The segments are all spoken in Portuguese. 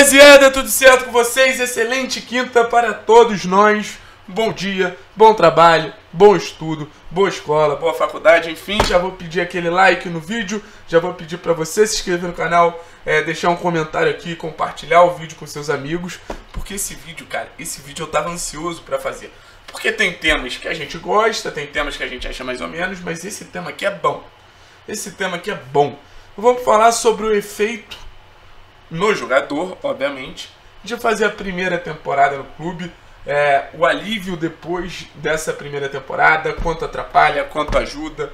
rapaziada, tudo certo com vocês? Excelente quinta para todos nós. Bom dia, bom trabalho, bom estudo, boa escola, boa faculdade, enfim. Já vou pedir aquele like no vídeo, já vou pedir para você se inscrever no canal, deixar um comentário aqui, compartilhar o vídeo com seus amigos. Porque esse vídeo, cara, eu tava ansioso para fazer. Porque tem temas que a gente gosta, tem temas que a gente acha mais ou menos, mas esse tema aqui é bom. Esse tema aqui é bom. Vamos falar sobre o efeito no jogador, obviamente, de fazer a primeira temporada no clube, o alívio depois dessa primeira temporada, quanto atrapalha, quanto ajuda,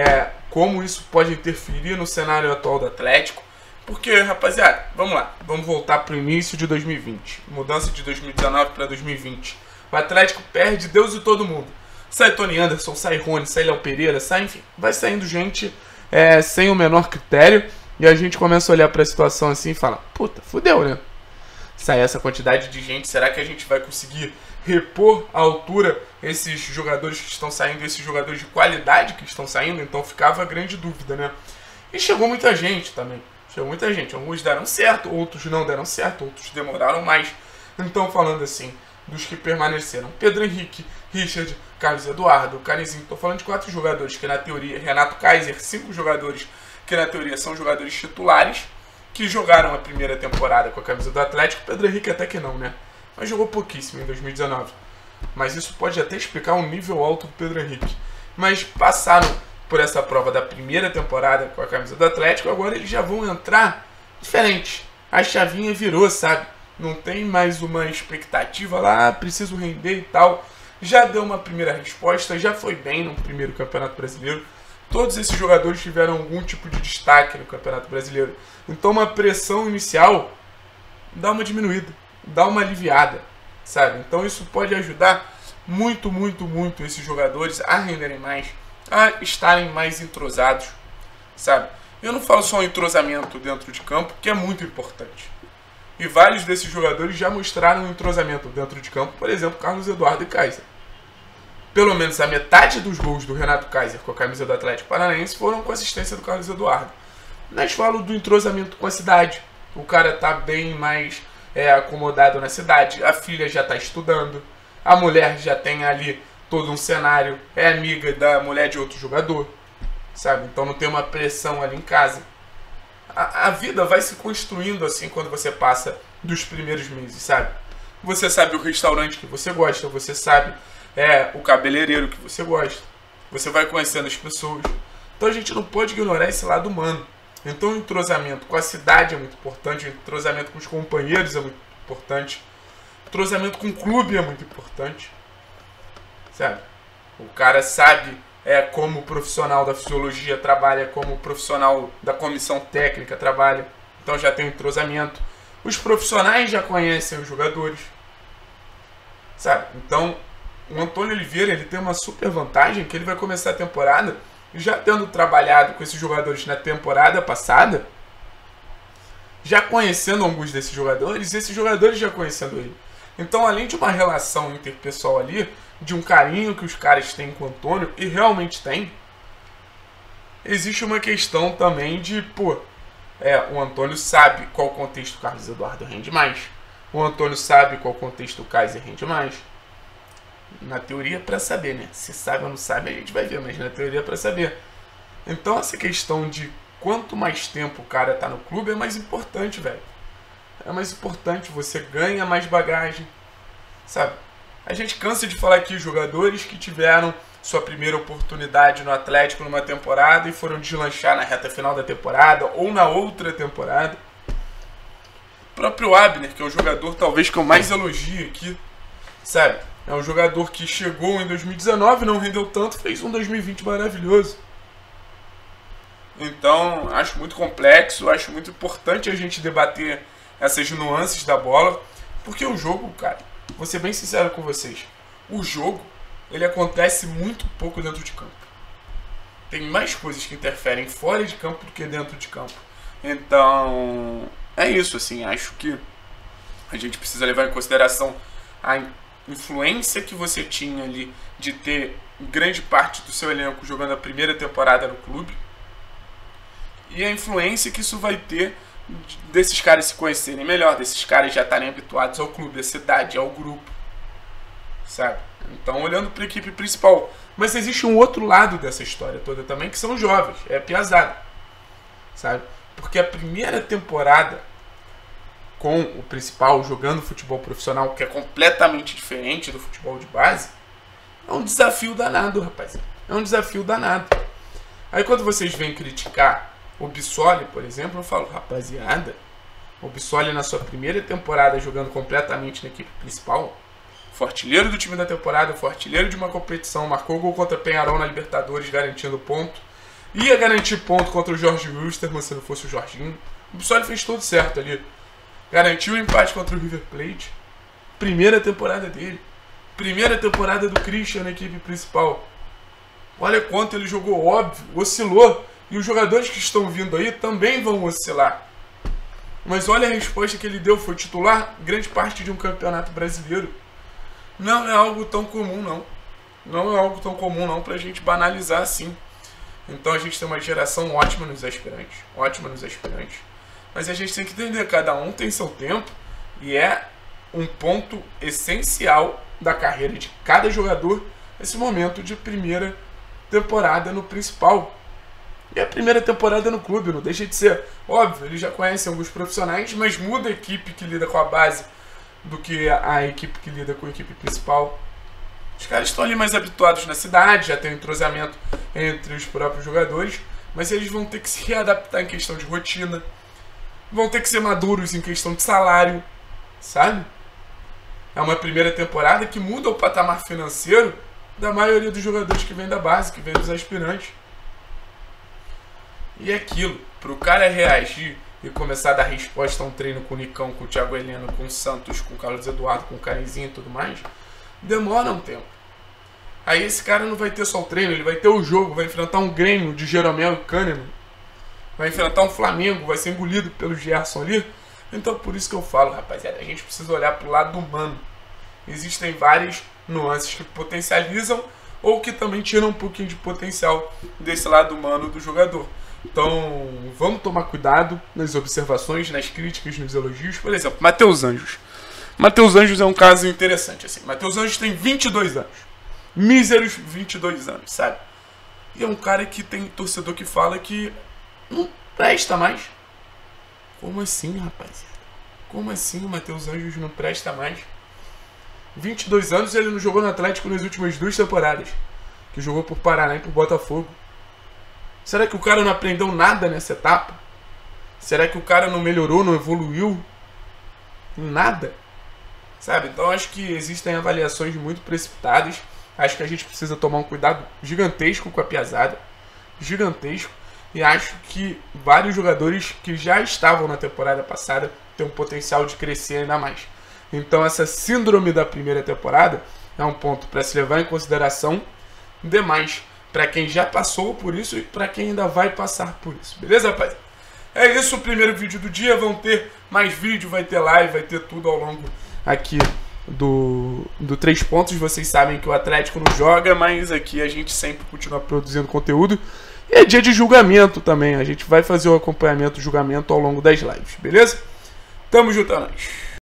como isso pode interferir no cenário atual do Atlético. Porque, rapaziada, vamos lá, vamos voltar para o início de 2020, mudança de 2019 para 2020. O Atlético perde Deus e todo mundo. Sai Tony Anderson, sai Rony, sai Léo Pereira, sai, enfim, vai saindo gente sem o menor critério. E a gente começa a olhar para a situação assim e fala, puta, fudeu, né? Sai essa quantidade de gente, será que a gente vai conseguir repor à altura esses jogadores que estão saindo, esses jogadores de qualidade que estão saindo? Então ficava a grande dúvida, né? E chegou muita gente também, chegou muita gente. Alguns deram certo, outros não deram certo, outros demoraram mais. Então falando assim, dos que permaneceram, Pedro Henrique, Richard, Carlos Eduardo, Canizinho, tô falando de 4 jogadores que na teoria, Renato Kaiser, 5 jogadores que na teoria são jogadores titulares, que jogaram a primeira temporada com a camisa do Atlético. Pedro Henrique até que não, né? Mas jogou pouquíssimo em 2019. Mas isso pode até explicar o nível alto do Pedro Henrique. Mas passaram por essa prova da primeira temporada com a camisa do Atlético, agora eles já vão entrar diferente. A chavinha virou, sabe? Não tem mais uma expectativa lá, preciso render e tal. Já deu uma primeira resposta, já foi bem no primeiro Campeonato Brasileiro. Todos esses jogadores tiveram algum tipo de destaque no Campeonato Brasileiro. Então uma pressão inicial dá uma diminuída, dá uma aliviada, sabe? Então isso pode ajudar muito, muito, muito esses jogadores a renderem mais, a estarem mais entrosados, sabe? Eu não falo só entrosamento dentro de campo, que é muito importante. E vários desses jogadores já mostraram um entrosamento dentro de campo, por exemplo, Carlos Eduardo e Kaiser. Pelo menos a metade dos gols do Renato Kaiser com a camisa do Atlético Paranaense foram com assistência do Carlos Eduardo. Mas falo do entrosamento com a cidade. O cara tá bem mais acomodado na cidade. A filha já tá estudando. A mulher já tem ali todo um cenário. É amiga da mulher de outro jogador. Sabe? Então não tem uma pressão ali em casa. A vida vai se construindo assim quando você passa dos primeiros meses, sabe? Você sabe o restaurante que você gosta. Você sabe o cabeleireiro que você gosta. Você vai conhecendo as pessoas. Então a gente não pode ignorar esse lado humano. Então o entrosamento com a cidade é muito importante. O entrosamento com os companheiros é muito importante. O entrosamento com o clube é muito importante. Sabe? O cara sabe como o profissional da fisiologia trabalha, como o profissional da comissão técnica trabalha. Então já tem um entrosamento. Os profissionais já conhecem os jogadores. Sabe? Então o Antônio Oliveira, ele tem uma super vantagem, que ele vai começar a temporada já tendo trabalhado com esses jogadores na temporada passada, já conhecendo alguns desses jogadores, e esses jogadores já conhecendo ele. Então, além de uma relação interpessoal ali, de um carinho que os caras têm com o Antônio, e realmente tem, existe uma questão também de, o Antônio sabe qual contexto o Carlos Eduardo rende mais, o Antônio sabe qual contexto o Kaiser rende mais. Na teoria para saber, né? Se sabe ou não sabe a gente vai ver, mas na teoria para saber. Então essa questão de quanto mais tempo o cara tá no clube é mais importante, velho. É mais importante, você ganha mais bagagem, sabe? A gente cansa de falar aqui jogadores que tiveram sua primeira oportunidade no Atlético numa temporada e foram deslanchar na reta final da temporada ou na outra temporada. O próprio Abner, que é o jogador talvez que eu mais elogio aqui, sabe? É um jogador que chegou em 2019, não rendeu tanto, fez um 2020 maravilhoso. Então, acho muito complexo, acho muito importante a gente debater essas nuances da bola, porque o jogo, cara, vou ser bem sincero com vocês, o jogo, ele acontece muito pouco dentro de campo. Tem mais coisas que interferem fora de campo do que dentro de campo. Então, é isso, assim, acho que a gente precisa levar em consideração a influência que você tinha ali de ter grande parte do seu elenco jogando a primeira temporada no clube e a influência que isso vai ter desses caras se conhecerem melhor, desses caras já estarem habituados ao clube, à cidade, ao grupo, sabe? Então, olhando para a equipe principal. Mas existe um outro lado dessa história toda também, que são os jovens, é a piazada, sabe? Porque a primeira temporada com o principal jogando futebol profissional, que é completamente diferente do futebol de base, é um desafio danado, rapaziada. É um desafio danado. Aí quando vocês vêm criticar o Bissoli, por exemplo, eu falo, rapaziada, o Bissoli na sua primeira temporada jogando completamente na equipe principal, foi artilheiro do time da temporada, foi artilheiro de uma competição, marcou gol contra Peñarol na Libertadores, garantindo ponto. Ia garantir ponto contra o Jorge Wilstermann se não fosse o Jorginho. O Bissoli fez tudo certo ali. Garantiu o empate contra o River Plate. Primeira temporada dele. Primeira temporada do Christian na equipe principal. Olha quanto ele jogou, óbvio, oscilou. E os jogadores que estão vindo aí também vão oscilar. Mas olha a resposta que ele deu. Foi titular grande parte de um campeonato brasileiro. Não é algo tão comum, não. Não é algo tão comum, não, pra gente banalizar assim. Então a gente tem uma geração ótima nos aspirantes. Ótima nos aspirantes. Mas a gente tem que entender, cada um tem seu tempo. E é um ponto essencial da carreira de cada jogador esse momento de primeira temporada no principal. E a primeira temporada no clube, não deixa de ser. Óbvio, eles já conhecem alguns profissionais, mas muda a equipe que lida com a base do que a equipe que lida com a equipe principal. Os caras estão ali mais habituados na cidade, já tem um entrosamento entre os próprios jogadores, mas eles vão ter que se readaptar em questão de rotina, vão ter que ser maduros em questão de salário, sabe? É uma primeira temporada que muda o patamar financeiro da maioria dos jogadores que vem da base, que vem dos aspirantes. E aquilo, para o cara reagir e começar a dar resposta a um treino com o Nicão, com o Thiago Heleno, com o Santos, com o Carlos Eduardo, com o Carinzinho e tudo mais, demora um tempo. Aí esse cara não vai ter só o treino, ele vai ter o jogo, vai enfrentar um Grêmio de Jeromel e Kahneman, vai enfrentar um Flamengo, vai ser engolido pelo Gerson ali. Então por isso que eu falo, rapaziada, a gente precisa olhar pro lado humano. Existem várias nuances que potencializam ou que também tiram um pouquinho de potencial desse lado humano do jogador. Então vamos tomar cuidado nas observações, nas críticas, nos elogios. Por exemplo, Matheus Anjos. Matheus Anjos é um caso interessante, assim. Matheus Anjos tem 22 anos. Míseros 22 anos, sabe? E é um cara que tem torcedor que fala que não presta mais. Como assim, rapaziada? Como assim o Matheus Anjos não presta mais? 22 anos ele não jogou no Atlético nas últimas 2 temporadas. Que jogou por Paraná e por Botafogo. Será que o cara não aprendeu nada nessa etapa? Será que o cara não melhorou, não evoluiu? Nada. Sabe? Então acho que existem avaliações muito precipitadas. Acho que a gente precisa tomar um cuidado gigantesco com a piazada. Gigantesco. E acho que vários jogadores que já estavam na temporada passada têm um potencial de crescer ainda mais. Então essa síndrome da primeira temporada é um ponto para se levar em consideração. Demais para quem já passou por isso e para quem ainda vai passar por isso. Beleza, rapaz? É isso, o primeiro vídeo do dia. Vão ter mais vídeo, vai ter live, vai ter tudo ao longo aqui do 3 pontos. Vocês sabem que o Atlético não joga, mas aqui a gente sempre continua produzindo conteúdo. E é dia de julgamento também. A gente vai fazer o acompanhamento, o julgamento ao longo das lives, beleza? Tamo junto, é nóis.